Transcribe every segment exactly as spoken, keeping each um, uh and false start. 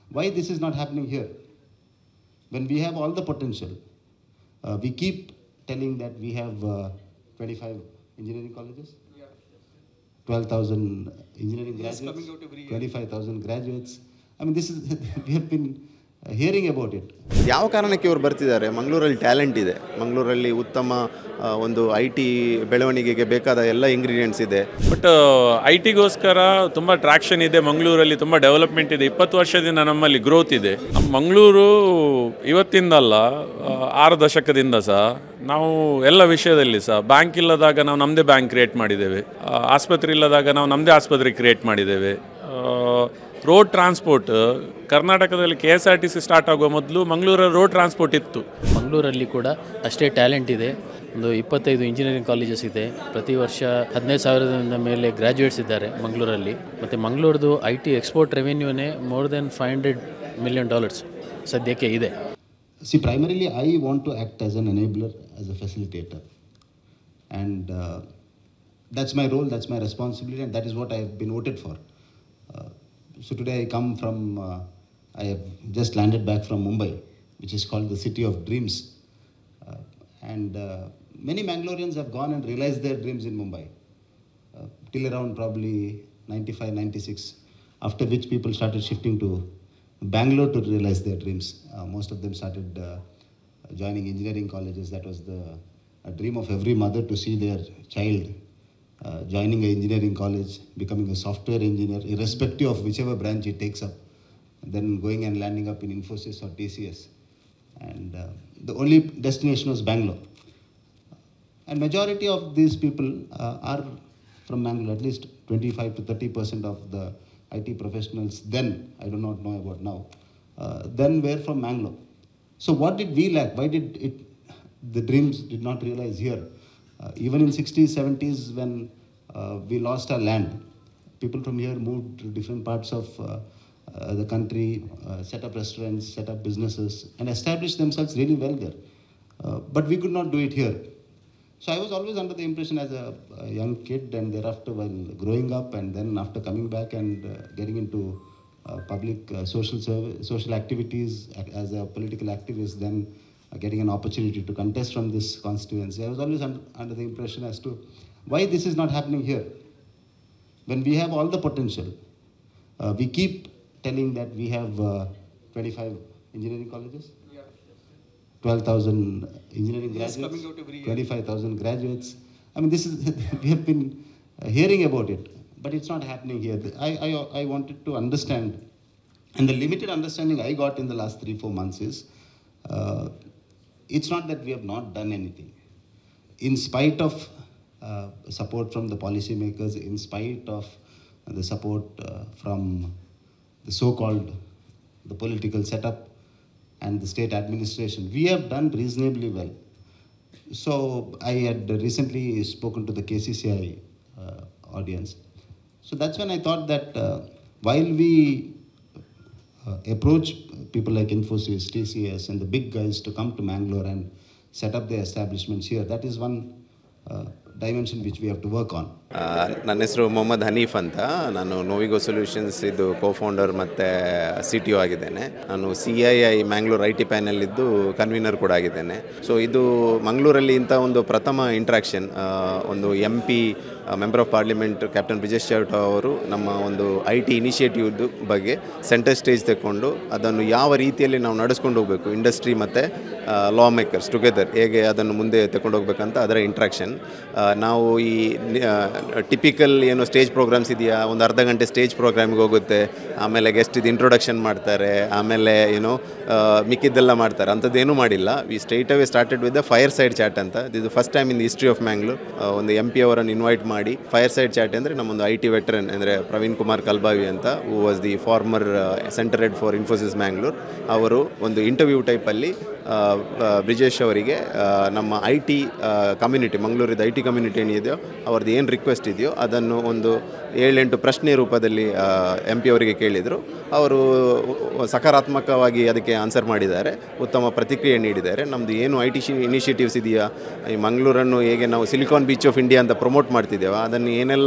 why this is not happening here? When we have all the potential, uh, we keep telling that we have uh, twenty-five engineering colleges, twelve thousand engineering graduates, twenty-five thousand graduates. I mean, this is, we have been uh, hearing about it. ಯಾವ ಕಾರಣಕ್ಕೆ ಇವರು ಬರ್ತಿದ್ದಾರೆ? ಮಂಗಳೂರಲ್ಲಿ talent ಇದೆ, ಮಂಗಳೂರಲ್ಲಿ ಉತ್ತಮ ಒಂದು I T ಬೆಳವಣಿಗೆಗೆ ಬೇಕಾದ ಎಲ್ಲ ಇಂಗ್ರೀಡಿಯೆಂಟ್ಸ್ ಇದೆ. ಬಟ್ ಐ ಟಿಗೋಸ್ಕರ ತುಂಬ ಟ್ರ್ಯಾಕ್ಷನ್ ಇದೆ, ಮಂಗಳೂರಲ್ಲಿ ತುಂಬ ಡೆವಲಪ್ಮೆಂಟ್ ಇದೆ, ಇಪ್ಪತ್ತು ವರ್ಷದಿಂದ ನಮ್ಮಲ್ಲಿ ಗ್ರೋತ್ ಇದೆ. ಮಂಗಳೂರು ಇವತ್ತಿಂದಲ್ಲ, ಆರು ದಶಕದಿಂದ ಸಹ ನಾವು ಎಲ್ಲ ವಿಷಯದಲ್ಲಿ ಸಹ ಬ್ಯಾಂಕ್ ಇಲ್ಲದಾಗ ನಾವು ನಮ್ಮದೇ ಬ್ಯಾಂಕ್ ಕ್ರಿಯೇಟ್ ಮಾಡಿದ್ದೇವೆ, ಆಸ್ಪತ್ರೆ ಇಲ್ಲದಾಗ ನಾವು ನಮ್ಮದೇ ಆಸ್ಪತ್ರೆ ಕ್ರಿಯೇಟ್ ಮಾಡಿದ್ದೇವೆ. ರೋಡ್ ಟ್ರಾನ್ಸ್ಪೋರ್ಟ್ ಕರ್ನಾಟಕದಲ್ಲಿ K S R T C start ಆಗುವ ಮೊದಲು ಮಂಗಳೂರಲ್ಲಿ ರೋಡ್ ಟ್ರಾನ್ಸ್ಪೋರ್ಟ್ ಇತ್ತು. ಮಂಗಳೂರಲ್ಲಿ ಕೂಡ ಅಷ್ಟೇ ಟ್ಯಾಲೆಂಟ್ ಇದೆ. ಒಂದು ಇಪ್ಪತ್ತೈದು ಇಂಜಿನಿಯರಿಂಗ್ ಕಾಲೇಜಸ್ ಇದೆ. ಪ್ರತಿ ವರ್ಷ ಹದಿನೈದು ಸಾವಿರದಿಂದ ಮೇಲೆ ಗ್ರ್ಯಾಜುಯೇಟ್ಸ್ ಇದ್ದಾರೆ ಮಂಗಳೂರಲ್ಲಿ. ಮತ್ತು ಮಂಗಳೂರದು ಐ ಟಿ ಎಕ್ಸ್ಪೋರ್ಟ್ ರೆವೆನ್ಯೂನೇ more than five hundred million dollars ಸದ್ಯಕ್ಕೆ ಇದೆ. See, primarily I want to act as an enabler, as a facilitator. And uh, that's my role, that's my responsibility, and that is what I have been voted for. Uh, so today I come from, uh, I have just landed back from Mumbai, which is called the city of dreams. Uh, and uh, many Mangaloreans have gone and realized their dreams in Mumbai. Uh, till around probably ninety-five, ninety-six, after which people started shifting to Bangalore to realize their dreams. Uh, most of them started uh, joining engineering colleges. That was the a dream of every mother, to see their child uh, joining an engineering college, becoming a software engineer, irrespective of whichever branch he takes up, and then going and landing up in Infosys or T C S. And uh, the only destination was Bangalore. And majority of these people uh, are from Bangalore. At least twenty-five to thirty percent of the I T professionals then, I do not know about now, uh, then were from Bangalore. So what did we lack? Why did it, the dreams did not realize here? Uh, even in sixties, seventies, when uh, we lost our land, people from here moved to different parts of uh, uh, the country, uh, set up restaurants, set up businesses, and established themselves really well there. Uh, but we could not do it here. So I was always under the impression as a, a young kid, and thereafter while growing up, and then after coming back and uh, getting into uh, public uh, social service, social activities as a political activist, then uh, getting an opportunity to contest from this constituency, I was always un under the impression as to why this is not happening here. When we have all the potential, uh, we keep telling that we have uh, twenty-five engineering colleges, twelve thousand engineering graduates, twenty-five thousand graduates. I mean, this is, we have been uh, hearing about it, but it's not happening here. I, I, I wanted to understand, and the limited understanding I got in the last three, four months is, uh, it's not that we have not done anything. In spite of uh, support from the policymakers, in spite of uh, the support uh, from the so-called, the political setup, and the state administration, we have done reasonably well. So I had recently spoken to the K C C I uh, audience. So that's when I thought that uh, while we uh, approach people like Infosys, T C S, and the big guys to come to Mangalore and set up their establishments here, that is one uh, dimension which we have to work on. ನನ್ನ ಹೆಸರು ಮೊಹಮ್ಮದ್ ಹನೀಫ್ ಅಂತ. ನಾನು ನೋವಿಗೋ solutions ಇದು ಕೋಫೌಂಡರ್ ಮತ್ತು C T O ಆಗಿದ್ದೇನೆ. ನಾನು C I I Mangalore I T ಪ್ಯಾನಲ್ಲಿದ್ದು convener ಕೂಡ ಆಗಿದ್ದೇನೆ. ಸೊ ಇದು ಮಂಗಳೂರಲ್ಲಿ ಇಂಥ ಒಂದು ಪ್ರಥಮ ಇಂಟ್ರಾಕ್ಷನ್, ಒಂದು M P member of parliament captain Brijesh Chowta ಅವರು ನಮ್ಮ ಒಂದು ಐ ಟಿ ಇನಿಷಿಯೇಟಿವ್ದು ಬಗ್ಗೆ ಸೆಂಟರ್ ಸ್ಟೇಜ್ ತೆಕ್ಕೊಂಡು ಅದನ್ನು ಯಾವ ರೀತಿಯಲ್ಲಿ ನಾವು ನಡೆಸ್ಕೊಂಡು ಹೋಗಬೇಕು, ಇಂಡಸ್ಟ್ರಿ ಮತ್ತು ಲಾ ಮೇಕರ್ಸ್ ಟುಗೆದರ್ ಹೇಗೆ ಅದನ್ನು ಮುಂದೆ ತಗೊಂಡು ಹೋಗ್ಬೇಕಂತ ಅದರ ಇಂಟ್ರಾಕ್ಷನ್. ನಾವು ಈ ಟಿಪಿಕಲ್ ಏನು ಸ್ಟೇಜ್ ಪ್ರೋಗ್ರಾಮ್ಸ್ ಇದೆಯಾ, ಒಂದು ಅರ್ಧ ಗಂಟೆ ಸ್ಟೇಜ್ ಪ್ರೋಗ್ರಾಮಿಗೆ ಹೋಗುತ್ತೆ, ಆಮೇಲೆ ಗೆಸ್ಟ್ ಇದು ಇಂಟ್ರೊಡಕ್ಷನ್ ಮಾಡ್ತಾರೆ, ಆಮೇಲೆ ಏನೋ ಮಿಕ್ಕಿದ್ದೆಲ್ಲ ಮಾಡ್ತಾರೆ, ಅಂಥದ್ದೇನೂ ಮಾಡಿಲ್ಲ. We straight away started with the fireside chat ಅಂತ. ಇದು first time in the history of Mangalore ಒಂದು ಎಂ ಪಿ ಅವರನ್ನು ಇನ್ವೈಟ್ ಮಾಡಿ ಫೈರ್ ಸೈಡ್ ಚಾಟ್ ಅಂದರೆ ನಮ್ಮೊಂದು ಐ ಟಿ ವೆಟರನ್ ಅಂದರೆ ಪ್ರವೀಣ್ ಕುಮಾರ್ ಕಲ್ಬಾವಿ ಅಂತ, who was the former centre head for Infosys Mangalore, ಅವರು ಒಂದು ಇಂಟರ್ವ್ಯೂ ಟೈಪಲ್ಲಿ ಬ್ರಿಜೇಶ್ ಅವರಿಗೆ ನಮ್ಮ ಐ ಟಿ ಕಮ್ಯುನಿಟಿ, ಮಂಗಳೂರಿದ ಐ ಟಿ ಕಮ್ಯುನಿಟಿ ಏನಿದೆಯೋ ಅವ್ರದ್ದು ಏನು ರಿಕ್ವೆಸ್ಟ್ ಇದೆಯೋ ಅದನ್ನು ಒಂದು ಏಳೆಂಟು ಪ್ರಶ್ನೆ ರೂಪದಲ್ಲಿ ಎಂ ಪಿ ಅವರಿಗೆ ಕೇಳಿದರು. ಅವರು ಸಕಾರಾತ್ಮಕವಾಗಿ ಅದಕ್ಕೆ ಆನ್ಸರ್ ಮಾಡಿದ್ದಾರೆ, ಉತ್ತಮ ಪ್ರತಿಕ್ರಿಯೆ ನೀಡಿದ್ದಾರೆ. ನಮ್ಮದು ಏನು ಐ ಟಿ ಶಿ ಇನಿಷಿಯೇಟಿವ್ಸ್ ಇದೆಯಾ, ಈ ಮಂಗಳೂರನ್ನು ಹೇಗೆ ನಾವು ಸಿಲಿಕಾನ್ ಬೀಚ್ ಆಫ್ ಇಂಡಿಯಾ ಅಂತ ಪ್ರಮೋಟ್ ಮಾಡ್ತಿದ್ದೇವೆ, ಅದನ್ನು ಏನೆಲ್ಲ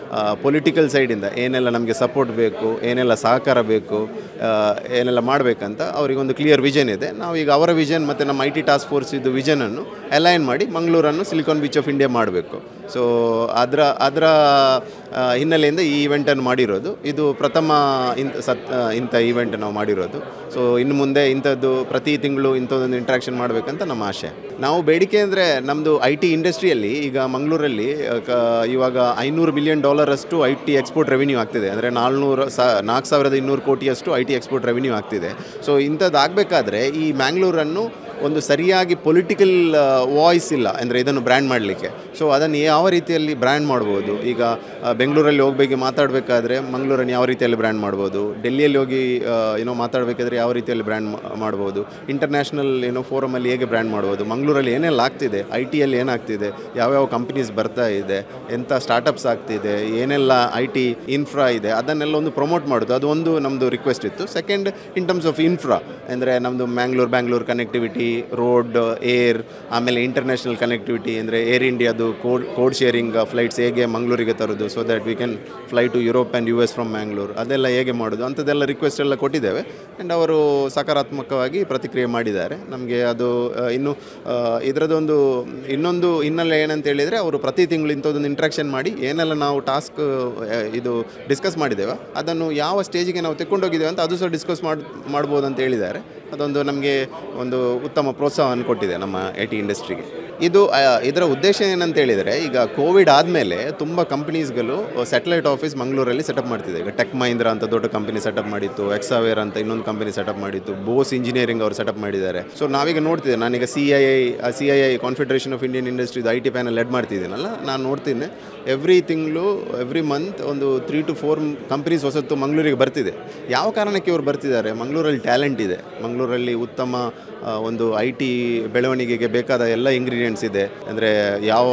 ಪೊಲಿಟಿಕಲ್ ಸೈಡಿಂದ ಏನೆಲ್ಲ ನಮಗೆ ಸಪೋರ್ಟ್ ಬೇಕು, ಏನೆಲ್ಲ ಸಹಕಾರ ಬೇಕು, ಏನೆಲ್ಲ ಮಾಡಬೇಕಂತ ಅವರಿಗೊಂದು ಕ್ಲಿಯರ್ ವಿಷನ್ ಇದೆ. ನಾವೀಗ ಅವರ ವಿಷನ್ ಮತ್ತು ನಮ್ಮ ಐ ಟಿ ಟಾಸ್ಕ್ ಫೋರ್ಸ್ ಇದು ವಿಷನನ್ನು ಅಲೈನ್ ಮಾಡಿ ಮಂಗಳೂರನ್ನು ಸಿಲಿಕಾನ್ ಬೀಚ್ ಆಫ್ ಇಂಡಿಯಾ ಮಾಡಬೇಕು. ಸೊ ಅದರ ಅದರ ಹಿನ್ನೆಲೆಯಿಂದ ಈ ಇವೆಂಟನ್ನು ಮಾಡಿರೋದು. ಇದು ಪ್ರಥಮ ಇಂಥ ಸತ್ ಇಂಥ ಈವೆಂಟ್ ನಾವು ಮಾಡಿರೋದು. ಸೊ ಇನ್ನು ಮುಂದೆ ಇಂಥದ್ದು ಪ್ರತಿ ತಿಂಗಳು ಇಂಥದ್ದೊಂದು ಇಂಟ್ರಾಕ್ಷನ್ ಮಾಡಬೇಕಂತ ನಮ್ಮ ಆಶೆ. ನಾವು ಬೇಡಿಕೆ ಅಂದರೆ ನಮ್ಮದು ಐ ಟಿ ಇಂಡಸ್ಟ್ರಿಯಲ್ಲಿ ಈಗ ಮಂಗಳೂರಲ್ಲಿ ಕ ಇವಾಗ ಐನೂರು ಬಿಲಿಯನ್ ಡಾಲರಷ್ಟು ಐ ಟಿ ಎಕ್ಸ್ಪೋರ್ಟ್ ರೆವಿನ್ಯೂ ಆಗ್ತಿದೆ. ಅಂದರೆ ನಾಲ್ನೂರು ಸ ನಾಲ್ಕು ಸಾವಿರದ ಇನ್ನೂರು ಕೋಟಿಯಷ್ಟು ಐ ಟಿ ಎಕ್ಸ್ಪೋರ್ಟ್ ರೆವಿನ್ಯೂ ಆಗ್ತಿದೆ. ಸೊ ಇಂಥದ್ದು ಆಗಬೇಕಾದ್ರೆ ಈ ಮ್ಯಾಂಗ್ಳೂರನ್ನು ಒಂದು ಸರಿಯಾಗಿ ಪೊಲಿಟಿಕಲ್ ವಾಯ್ಸ್ ಇಲ್ಲ, ಅಂದರೆ ಇದನ್ನು ಬ್ರ್ಯಾಂಡ್ ಮಾಡಲಿಕ್ಕೆ. ಸೊ ಅದನ್ನು ಯಾವ ರೀತಿಯಲ್ಲಿ ಬ್ರ್ಯಾಂಡ್ ಮಾಡ್ಬೋದು? ಈಗ ಬೆಂಗಳೂರಲ್ಲಿ ಹೋಗಬೇಕು ಮಾತಾಡಬೇಕಾದ್ರೆ ಮಂಗಳೂರನ್ನು ಯಾವ ರೀತಿಯಲ್ಲಿ ಬ್ರ್ಯಾಂಡ್ ಮಾಡ್ಬೋದು, ಡೆಲ್ಲಿಯಲ್ಲಿ ಹೋಗಿ ಏನೋ ಮಾತಾಡಬೇಕಾದ್ರೆ ಯಾವ ರೀತಿಯಲ್ಲಿ ಬ್ರ್ಯಾಂಡ್ ಮಾಡ್ಬೋದು, ಇಂಟರ್ನ್ಯಾಷನಲ್ ಏನೋ ಫೋರಮಲ್ಲಿ ಹೇಗೆ ಬ್ರ್ಯಾಂಡ್ ಮಾಡ್ಬೋದು, ಮಂಗಳೂರಲ್ಲಿ ಏನೆಲ್ಲ ಆಗ್ತಿದೆ, ಐ ಟಿಯಲ್ಲಿ ಏನಾಗ್ತಿದೆ, ಯಾವ್ಯಾವ ಕಂಪ್ನೀಸ್ ಬರ್ತಾ ಇದೆ, ಎಂಥ ಸ್ಟಾರ್ಟಪ್ಸ್ ಆಗ್ತಿದೆ, ಏನೆಲ್ಲ ಐ ಟಿ ಇನ್ಫ್ರಾ ಇದೆ, ಅದನ್ನೆಲ್ಲ ಒಂದು ಪ್ರಮೋಟ್ ಮಾಡೋದು. ಅದು ಒಂದು ನಮ್ಮದು ರಿಕ್ವೆಸ್ಟ್ ಇತ್ತು. Second, in terms of infra ಅಂದರೆ ನಮ್ಮದು Mangalore Bangalore connectivity, road, air, ಆಮೇಲೆ ಇಂಟರ್ನ್ಯಾಷನಲ್ ಕನೆಕ್ಟಿವಿಟಿ ಅಂದರೆ ಏರ್ ಇಂಡಿಯಾದು ಕೋಡ್ ಕೋಡ್ ಶೇರಿಂಗ್ ಫ್ಲೈಟ್ಸ್ ಹೇಗೆ ಮಂಗಳೂರಿಗೆ ತರೋದು, so that we can fly to Europe and U S from Mangalore, ಅದೆಲ್ಲ ಹೇಗೆ ಮಾಡೋದು ಅಂಥದ್ದೆಲ್ಲ ರಿಕ್ವೆಸ್ಟ್ ಎಲ್ಲ ಕೊಟ್ಟಿದ್ದೇವೆ. ಆ್ಯಂಡ್ ಅವರು ಸಕಾರಾತ್ಮಕವಾಗಿ ಪ್ರತಿಕ್ರಿಯೆ ಮಾಡಿದ್ದಾರೆ. ನಮಗೆ ಅದು ಇನ್ನು ಇದರದೊಂದು ಇನ್ನೊಂದು ಹಿನ್ನೆಲೆ ಏನಂತ ಹೇಳಿದರೆ, ಅವರು ಪ್ರತಿ ತಿಂಗಳು ಇಂಥದ್ದೊಂದು ಇಂಟ್ರಾಕ್ಷನ್ ಮಾಡಿ ಏನೆಲ್ಲ ನಾವು ಟಾಸ್ಕ್ ಇದು ಡಿಸ್ಕಸ್ ಮಾಡಿದ್ದೇವೆ ಅದನ್ನು ಯಾವ ಸ್ಟೇಜಿಗೆ ನಾವು ತೆಕ್ಕೊಂಡೋಗಿದ್ದೇವೆ ಅಂತ ಅದು ಸಹ ಡಿಸ್ಕಸ್ ಮಾಡಿ ಮಾಡ್ಬೋದು ಅಂತ ಹೇಳಿದ್ದಾರೆ. ಅದೊಂದು ನಮಗೆ ಒಂದು ಉತ್ತಮ ಪ್ರೋತ್ಸಾಹವನ್ನು ಕೊಟ್ಟಿದೆ ನಮ್ಮ ಐ ಟಿ ಇಂಡಸ್ಟ್ರಿಗೆ. ಇದು ಇದರ ಉದ್ದೇಶ ಏನಂತ ಹೇಳಿದರೆ, ಈಗ ಕೋವಿಡ್ ಆದಮೇಲೆ ತುಂಬ ಕಂಪ್ನೀಸ್ಗಳು ಸ್ಯಾಟಲೈಟ್ ಆಫೀಸ್ ಮಂಗಳೂರಲ್ಲಿ ಸೆಟಪ್ ಮಾಡ್ತಿದೆ. ಈಗ ಟೆಕ್ ಮಹೀಂದ್ರ ಅಂತ ದೊಡ್ಡ ಕಂಪನಿ ಸೆಟಪ್ ಮಾಡಿತ್ತು, ಎಕ್ಸಾವೇರ್ ಅಂತ ಇನ್ನೊಂದು ಕಂಪನಿ ಸೆಟಪ್ ಮಾಡಿತ್ತು, ಬೋಸ್ ಇಂಜಿನಿಯರಿಂಗ್ ಅವರು ಸೆಟಪ್ ಮಾಡಿದ್ದಾರೆ. ಸೊ ನಾವೀಗ ನೋಡ್ತಿದ್ದೆ, ನಾನೀಗ C I I C I I confederation of Indian industries I T panel lead ಮಾಡ್ತಿದ್ದೀನಲ್ಲ, ನಾನು ನೋಡ್ತೀನಿ ಎವ್ರಿ ತಿಂಗಳು ಎವ್ರಿ ಮಂತ್ ಒಂದು ತ್ರೀ ಟು ಫೋರ್ ಕಂಪ್ನೀಸ್ ಹೊಸತ್ತು ಮಂಗಳೂರಿಗೆ ಬರ್ತಿದೆ. ಯಾವ ಕಾರಣಕ್ಕೆ ಇವರು ಬರ್ತಿದ್ದಾರೆ? ಮಂಗಳೂರಲ್ಲಿ ಟ್ಯಾಲೆಂಟ್ ಇದೆ, ಮಂಗಳೂರಲ್ಲಿ ಉತ್ತಮ ಒಂದು ಐ ಟಿ ಬೆಳವಣಿಗೆಗೆ ಬೇಕಾದ ಎಲ್ಲ ಇಂಗ್ರೀಡಿಯೆಂಟ್ಸ್ ಇದೆ. ಅಂದರೆ ಯಾವ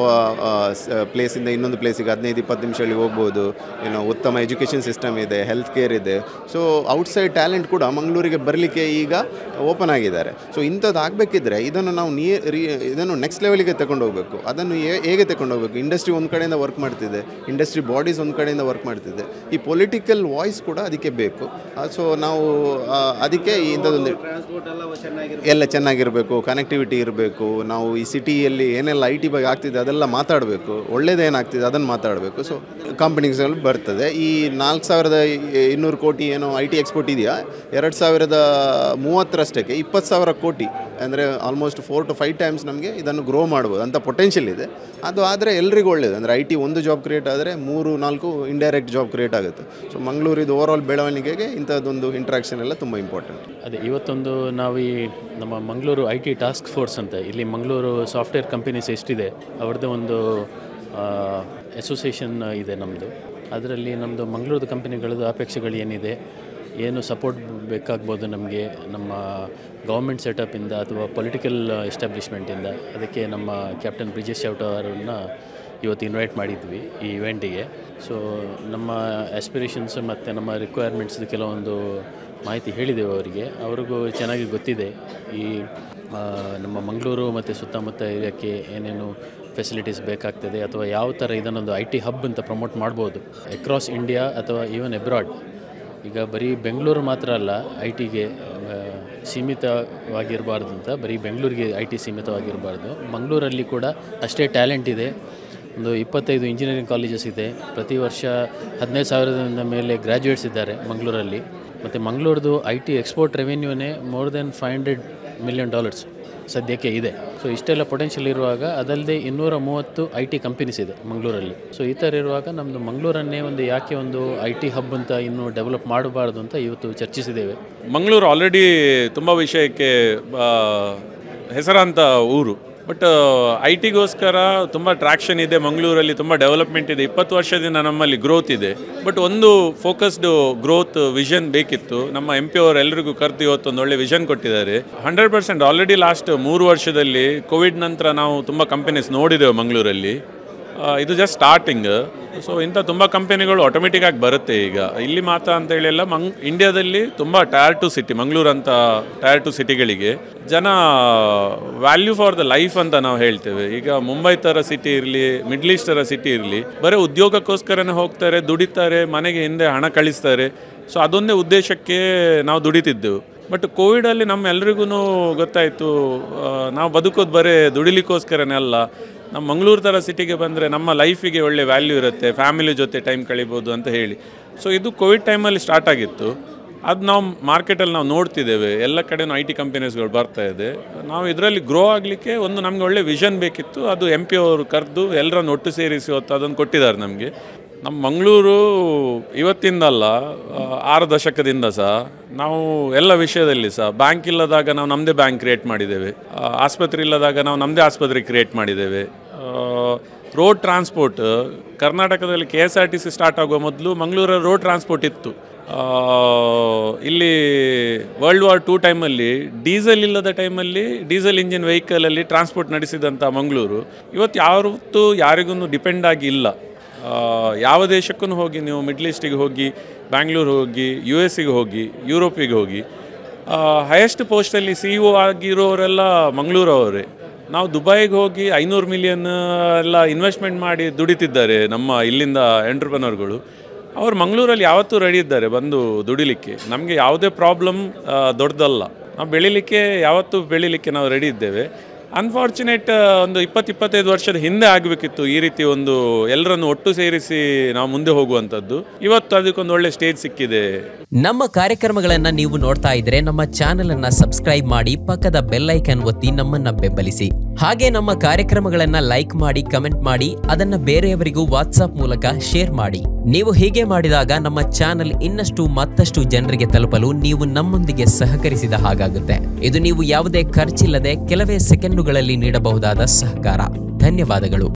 ಪ್ಲೇಸಿಂದ ಇನ್ನೊಂದು ಪ್ಲೇಸಿಗೆ ಹದಿನೈದು ಇಪ್ಪತ್ತು ನಿಮಿಷದಲ್ಲಿ ಹೋಗ್ಬೋದು, ಏನೋ ಉತ್ತಮ ಎಜುಕೇಷನ್ ಸಿಸ್ಟಮ್ ಇದೆ, ಹೆಲ್ತ್ ಕೇರ್ ಇದೆ. ಸೊ ಔಟ್ಸೈಡ್ ಟ್ಯಾಲೆಂಟ್ ಕೂಡ ಮಂಗಳೂರಿಗೆ ಬರಲಿಕ್ಕೆ ಈಗ ಓಪನ್ ಆಗಿದ್ದಾರೆ. ಸೊ ಇಂಥದ್ದು ಆಗಬೇಕಿದ್ರೆ ಇದನ್ನು ನಾವು ನೀ ಇದನ್ನು ನೆಕ್ಸ್ಟ್ ಲೆವೆಲಿಗೆ ತಗೊಂಡು ಹೋಗಬೇಕು. ಅದನ್ನು ಹೇಗೆ ತಗೊಂಡು ಹೋಗಬೇಕು? ಇಂಡಸ್ಟ್ರಿ ಒಂದು ಕಡೆಯಿಂದ ವರ್ಕ್ ಮಾಡ್ತಿದೆ, ಇಂಡಸ್ಟ್ರಿ ಬಾಡೀಸ್ ಒಂದು ಕಡೆಯಿಂದ ವರ್ಕ್ ಮಾಡ್ತಿದೆ, ಈ ಪೊಲಿಟಿಕಲ್ ವಾಯ್ಸ್ ಕೂಡ ಅದಕ್ಕೆ ಬೇಕು. ಸೊ ನಾವು ಅದಕ್ಕೆ ಇಂಥದ್ದೊಂದು ಎಲ್ಲ ಚೆನ್ನಾಗಿರಬೇಕು, ಕನೆಕ್ಟಿವಿಟಿ ಇರಬೇಕು. ನಾವು ಈ ಸಿಟಿಯಲ್ಲಿ ಏನೆಲ್ಲ ಐ ಟಿ ಬಗ್ಗೆ ಆಗ್ತಿದೆ ಅದೆಲ್ಲ ಮಾತಾಡಬೇಕು, ಒಳ್ಳೇದೇನಾಗ್ತಿದೆ ಅದನ್ನು ಮಾತಾಡಬೇಕು. ಸೊ ಕಂಪನೀಸ್ಗಳು ಬರ್ತದೆ. ಈ ನಾಲ್ಕು ಸಾವಿರದ ಇನ್ನೂರು ಕೋಟಿ ಏನೋ ಐ ಟಿ ಎಕ್ಸ್ಪೋರ್ಟ್ ಇದೆಯಾ, ಎರಡು ಸಾವಿರದ ಮೂವತ್ತರಷ್ಟಕ್ಕೆ ಇಪ್ಪತ್ತು ಸಾವಿರ ಕೋಟಿ ಅಂದರೆ almost four to five times ನಮಗೆ ಇದನ್ನು ಗ್ರೋ ಮಾಡ್ಬೋದು ಅಂತ ಪೊಟೆನ್ಷಿಯಲ್ ಇದೆ. ಅದು ಆದರೆ ಎಲ್ರಿಗೂ ಒಳ್ಳೆಯದು. ಅಂದರೆ ಐ ಟಿ ಒಂದು ಜಾಬ್ ಕ್ರಿಯೇಟ್ ಆದರೆ ಮೂರು ನಾಲ್ಕು ಇಂಡೈರೆಕ್ಟ್ ಜಾಬ್ ಕ್ರಿಯೇಟ್ ಆಗುತ್ತೆ. ಸೊ ಮಂಗಳೂರಿದು ಓವರ್ ಆಲ್ ಬೆಳವಣಿಗೆಗೆ ಇಂಥದ್ದೊಂದು ಇಂಟ್ರಾಕ್ಷನ್ ಎಲ್ಲ ತುಂಬ ಇಂಪಾರ್ಟೆಂಟ್. ಅದೇ ಇವತ್ತೊಂದು ನಾವು ಈ ನಮ್ಮ Mangaluru I T task force ಅಂತ ಇಲ್ಲಿ ಮಂಗಳೂರು ಸಾಫ್ಟ್ವೇರ್ ಕಂಪನೀಸ್ ಎಷ್ಟಿದೆ ಅವ್ರದ್ದು ಒಂದು ಅಸೋಸಿಯೇಷನ್ ಇದೆ ನಮ್ಮದು. ಅದರಲ್ಲಿ ನಮ್ಮದು ಮಂಗಳೂರು ಕಂಪನಿಗಳದ್ದು ಅಪೇಕ್ಷೆಗಳು ಏನಿದೆ, ಏನು ಸಪೋರ್ಟ್ ಬೇಕಾಗ್ಬೋದು ನಮಗೆ ನಮ್ಮ ಗೌರ್ಮೆಂಟ್ ಸೆಟಪಿಂದ ಅಥವಾ ಪೊಲಿಟಿಕಲ್ ಎಸ್ಟಾಬ್ಲಿಷ್ಮೆಂಟಿಂದ, ಅದಕ್ಕೆ ನಮ್ಮ ಕ್ಯಾಪ್ಟನ್ ಬ್ರಿಜೇಶ್ ಚೌಟ ಅವರನ್ನು ಇವತ್ತು ಇನ್ವೈಟ್ ಮಾಡಿದ್ವಿ ಈ ಇವೆಂಟಿಗೆ. ಸೊ ನಮ್ಮ ಆಸ್ಪಿರೇಷನ್ಸ್ ಮತ್ತು ನಮ್ಮ ರಿಕ್ವೈರ್ಮೆಂಟ್ಸ್ದು ಕೆಲವೊಂದು ಮಾಹಿತಿ ಹೇಳಿದೆವು ಅವರಿಗೆ. ಅವ್ರಿಗೂ ಚೆನ್ನಾಗಿ ಗೊತ್ತಿದೆ ಈ ನಮ್ಮ ಮಂಗಳೂರು ಮತ್ತು ಸುತ್ತಮುತ್ತ ಏರಿಯಾಕ್ಕೆ ಏನೇನು ಫೆಸಿಲಿಟೀಸ್ ಬೇಕಾಗ್ತದೆ ಅಥವಾ ಯಾವ ಥರ ಇದನ್ನೊಂದು ಐ ಟಿ ಹಬ್ ಅಂತ ಪ್ರಮೋಟ್ ಮಾಡ್ಬೋದು ಅಕ್ರಾಸ್ ಇಂಡಿಯಾ ಅಥವಾ ಈವನ್ ಅಬ್ರಾಡ್. ಈಗ ಬರೀ ಬೆಂಗಳೂರು ಮಾತ್ರ ಅಲ್ಲ ಐ ಟಿಗೆ ಸೀಮಿತವಾಗಿರಬಾರ್ದು ಅಂತ, ಬರೀ ಬೆಂಗಳೂರಿಗೆ ಐ ಟಿ ಸೀಮಿತವಾಗಿರಬಾರ್ದು. ಮಂಗಳೂರಲ್ಲಿ ಕೂಡ ಅಷ್ಟೇ ಟ್ಯಾಲೆಂಟ್ ಇದೆ. ಒಂದು ಇಪ್ಪತ್ತೈದು ಇಂಜಿನಿಯರಿಂಗ್ ಕಾಲೇಜಸ್ ಇದೆ. ಪ್ರತಿ ವರ್ಷ ಹದಿನೈದು ಸಾವಿರದಿಂದ ಮೇಲೆ ಗ್ರ್ಯಾಜುಯೇಟ್ಸ್ ಇದ್ದಾರೆ ಮಂಗಳೂರಲ್ಲಿ. ಮತ್ತು ಮಂಗಳೂರದು ಐ ಟಿ ಎಕ್ಸ್ಪೋರ್ಟ್ ರೆವೆನ್ಯೂನೇ more than five hundred million dollars ಸದ್ಯಕ್ಕೆ ಇದೆ. ಸೊ ಇಷ್ಟೆಲ್ಲ ಪೊಟೆನ್ಷಿಯಲ್ ಇರುವಾಗ ಅದಲ್ಲದೆ ಇನ್ನೂರ ಮೂವತ್ತು ಐ ಟಿ ಕಂಪನೀಸ್ ಇದೆ ಮಂಗಳೂರಲ್ಲಿ. ಸೊ ಈ ಥರ ಇರುವಾಗ ನಮ್ಮದು ಮಂಗಳೂರನ್ನೇ ಒಂದು ಯಾಕೆ ಒಂದು ಐ ಟಿ ಹಬ್ ಅಂತ ಇನ್ನೂ ಡೆವಲಪ್ ಮಾಡಬಾರ್ದು ಅಂತ ಇವತ್ತು ಚರ್ಚಿಸಿದ್ದೇವೆ. ಮಂಗಳೂರು ಆಲ್ರೆಡಿ ತುಂಬ ವಿಷಯಕ್ಕೆ ಹೆಸರಾಂತ ಊರು. ಬಟ್ ಐ ಟಿಗೋಸ್ಕರ ತುಂಬ ಟ್ರ್ಯಾಕ್ಷನ್ ಇದೆ ಮಂಗಳೂರಲ್ಲಿ, ತುಂಬ ಡೆವಲಪ್ಮೆಂಟ್ ಇದೆ. ಇಪ್ಪತ್ತು ವರ್ಷದಿಂದ ನಮ್ಮಲ್ಲಿ ಗ್ರೋತ್ ಇದೆ. ಬಟ್ ಒಂದು ಫೋಕಸ್ಡ್ ಗ್ರೋತ್ ವಿಷನ್ ಬೇಕಿತ್ತು. ನಮ್ಮ ಎಂ ಪಿ ಅವರು ಎಲ್ರಿಗೂ ಕರೆದು ಇವತ್ತು ಒಂದು ಒಳ್ಳೆ ವಿಷನ್ ಕೊಟ್ಟಿದ್ದಾರೆ. ಹಂಡ್ರೆಡ್ ಪರ್ಸೆಂಟ್ ಆಲ್ರೆಡಿ ಲಾಸ್ಟ್ ಮೂರು ವರ್ಷದಲ್ಲಿ ಕೋವಿಡ್ ನಂತರ ನಾವು ತುಂಬ ಕಂಪನೀಸ್ ನೋಡಿದ್ದೇವೆ ಮಂಗಳೂರಲ್ಲಿ. ಇದು ಜಸ್ಟ್ ಸ್ಟಾರ್ಟಿಂಗ್. ಸೊ ಇಂಥ ತುಂಬ ಕಂಪನಿಗಳು ಆಟೋಮೆಟಿಕ್ ಆಗಿ ಬರುತ್ತೆ ಈಗ. ಇಲ್ಲಿ ಮಾತ್ರ ಅಂತೇಳಿ ಎಲ್ಲ ಮಂಗ್ ಇಂಡಿಯಾದಲ್ಲಿ ತುಂಬ ಟಯರ್ ಟು ಸಿಟಿ, ಮಂಗಳೂರು ಅಂತ ಟಯರ್ ಟು ಸಿಟಿಗಳಿಗೆ ಜನ ವ್ಯಾಲ್ಯೂ ಫಾರ್ ದ ಲೈಫ್ ಅಂತ ನಾವು ಹೇಳ್ತೇವೆ. ಈಗ ಮುಂಬೈ ಥರ ಸಿಟಿ ಇರಲಿ, ಮಿಡ್ಲ್ ಈಸ್ಟ್ ಥರ ಸಿಟಿ ಇರಲಿ, ಬರೀ ಉದ್ಯೋಗಕ್ಕೋಸ್ಕರನೇ ಹೋಗ್ತಾರೆ, ದುಡಿತಾರೆ, ಮನೆಗೆ ಹಿಂದೆ ಹಣ ಕಳಿಸ್ತಾರೆ. ಸೊ ಅದೊಂದೇ ಉದ್ದೇಶಕ್ಕೆ ನಾವು ದುಡಿತಿದ್ದೆವು. ಬಟ್ ಕೋವಿಡಲ್ಲಿ ನಮ್ಮ ಎಲ್ರಿಗೂ ಗೊತ್ತಾಯಿತು ನಾವು ಬದುಕೋದು ಬರೀ ದುಡಿಲಿಕ್ಕೋಸ್ಕರನೇ ಅಲ್ಲ. ನಮ್ಮ ಮಂಗಳೂರು ಥರ ಸಿಟಿಗೆ ಬಂದರೆ ನಮ್ಮ ಲೈಫಿಗೆ ಒಳ್ಳೆ ವ್ಯಾಲ್ಯೂ ಇರುತ್ತೆ, ಫ್ಯಾಮಿಲಿ ಜೊತೆ ಟೈಮ್ ಕಳಿಬೋದು ಅಂತ ಹೇಳಿ. ಸೊ ಇದು ಕೋವಿಡ್ ಟೈಮಲ್ಲಿ ಸ್ಟಾರ್ಟ್ ಆಗಿತ್ತು. ಅದು ನಾವು ಮಾರ್ಕೆಟಲ್ಲಿ ನಾವು ನೋಡ್ತಿದ್ದೇವೆ, ಎಲ್ಲ ಕಡೆನೂ ಐ ಟಿ ಕಂಪನೀಸ್ಗಳು ಬರ್ತಾ ಇದೆ. ನಾವು ಇದರಲ್ಲಿ ಗ್ರೋ ಆಗಲಿಕ್ಕೆ ಒಂದು ನಮಗೆ ಒಳ್ಳೆ ವಿಷನ್ ಬೇಕಿತ್ತು. ಅದು ಎಂ ಪಿ ಅವರು ಕರೆದು ಎಲ್ಲರನ್ನು ಒಟ್ಟು ಸೇರಿಸಿ ಹೊತ್ತು ಅದನ್ನು ಕೊಟ್ಟಿದ್ದಾರೆ ನಮಗೆ. ನಮ್ಮ ಮಂಗಳೂರು ಇವತ್ತಿಂದಲ್ಲ, ಆರು ದಶಕದಿಂದ ಸಹ ನಾವು ಎಲ್ಲ ವಿಷಯದಲ್ಲಿ ಸಹ ಬ್ಯಾಂಕ್ ಇಲ್ಲದಾಗ ನಾವು ನಮ್ಮದೇ ಬ್ಯಾಂಕ್ ಕ್ರಿಯೇಟ್ ಮಾಡಿದ್ದೇವೆ, ಆಸ್ಪತ್ರೆ ಇಲ್ಲದಾಗ ನಾವು ನಮ್ಮದೇ ಆಸ್ಪತ್ರೆ ಕ್ರಿಯೇಟ್ ಮಾಡಿದ್ದೇವೆ. ರೋಡ್ ಟ್ರಾನ್ಸ್ಪೋರ್ಟ್ ಕರ್ನಾಟಕದಲ್ಲಿ K S R T C start ಆಗುವ ಮೊದಲು ಮಂಗಳೂರಲ್ಲಿ ರೋಡ್ ಟ್ರಾನ್ಸ್ಪೋರ್ಟ್ ಇತ್ತು. ಇಲ್ಲಿ ವರ್ಲ್ಡ್ ವಾರ್ ಟೂ ಟೈಮಲ್ಲಿ ಡೀಸೆಲ್ ಇಲ್ಲದ ಟೈಮಲ್ಲಿ ಡೀಸೆಲ್ ಇಂಜಿನ್ ವೆಹಿಕಲಲ್ಲಿ ಟ್ರಾನ್ಸ್ಪೋರ್ಟ್ ನಡೆಸಿದಂಥ ಮಂಗಳೂರು ಇವತ್ತು ಯಾವತ್ತೂ ಯಾರಿಗೂ ಡಿಪೆಂಡ್ ಆಗಿ ಇಲ್ಲ. ಯಾವ ದೇಶಕ್ಕೂ ಹೋಗಿ ನೀವು, ಮಿಡ್ಲ್ ಈಸ್ಟಿಗೆ ಹೋಗಿ, ಬ್ಯಾಂಗ್ಳೂರು ಹೋಗಿ, ಯು ಎಸ್ಸಿಗೆ ಹೋಗಿ, ಯುರೋಪಿಗೆ ಹೋಗಿ, ಹೈಯೆಸ್ಟ್ ಪೋಸ್ಟಲ್ಲಿ ಸಿ ಇ ಒ ಆಗಿರೋರೆಲ್ಲ ಮಂಗಳೂರವರೇ. ನಾವು ದುಬೈಗೆ ಹೋಗಿ ಐನೂರು ಮಿಲಿಯನ್ ಎಲ್ಲ ಇನ್ವೆಸ್ಟ್ಮೆಂಟ್ ಮಾಡಿ ದುಡಿತಿದ್ದಾರೆ ನಮ್ಮ ಇಲ್ಲಿಂದ ಎಂಟ್ರಪ್ರನರ್ಗಳು. ಅವರು ಮಂಗಳೂರಲ್ಲಿ ಯಾವತ್ತೂ ರೆಡಿ ಇದ್ದಾರೆ ಬಂದು ದುಡಿಲಿಕ್ಕೆ. ನಮಗೆ ಯಾವುದೇ ಪ್ರಾಬ್ಲಮ್ ದೊಡ್ಡದಲ್ಲ, ನಾವು ಬೆಳಿಲಿಕ್ಕೆ ಯಾವತ್ತೂ ಬೆಳಿಲಿಕ್ಕೆ ನಾವು ರೆಡಿ ಇದ್ದೇವೆ. ಅನ್ಫಾರ್ಚುನೇಟ್ ಒಂದು ಇಪ್ಪತ್ತು ಇಪ್ಪತ್ತೈದು ವರ್ಷದ ಹಿಂದೆ ಆಗಬೇಕಿತ್ತು ಈ ರೀತಿ ಒಂದು ಎಲ್ಲರನ್ನು ಒಟ್ಟು ಸೇರಿಸಿ ನಾವು ಮುಂದೆ ಹೋಗುವಂಥದ್ದು. ಇವತ್ತು ಅದಕ್ಕೊಂದು ಒಳ್ಳೆ ಸ್ಟೇಜ್ ಸಿಕ್ಕಿದೆ. ನಮ್ಮ ಕಾರ್ಯಕ್ರಮಗಳನ್ನ ನೀವು ನೋಡ್ತಾ ಇದ್ರೆ ನಮ್ಮ ಚಾನೆಲ್ ಅನ್ನ ಸಬ್ಸ್ಕ್ರೈಬ್ ಮಾಡಿ, ಪಕ್ಕದ ಬೆಲ್ ಐಕಾನ್ ಒತ್ತಿ ನಮ್ಮನ್ನ ಬೆಂಬಲಿಸಿ. ಹಾಗೆ ನಮ್ಮ ಕಾರ್ಯಕ್ರಮಗಳನ್ನ ಲೈಕ್ ಮಾಡಿ, ಕಮೆಂಟ್ ಮಾಡಿ, ಅದನ್ನ ಬೇರೆಯವರಿಗೂ ವಾಟ್ಸ್ಆಪ್ ಮೂಲಕ ಶೇರ್ ಮಾಡಿ. ನೀವು ಹೀಗೆ ಮಾಡಿದಾಗ ನಮ್ಮ ಚಾನೆಲ್ ಇನ್ನಷ್ಟು ಮತ್ತಷ್ಟು ಜನರಿಗೆ ತಲುಪಲು ನೀವು ನಮ್ಮೊಂದಿಗೆ ಸಹಕರಿಸಿದ ಹಾಗಾಗುತ್ತೆ. ಇದು ನೀವು ಯಾವುದೇ ಖರ್ಚಿಲ್ಲದೆ ಕೆಲವೇ ಸೆಕೆಂಡುಗಳಲ್ಲಿ ನೀಡಬಹುದಾದ ಸಹಕಾರ. ಧನ್ಯವಾದಗಳು.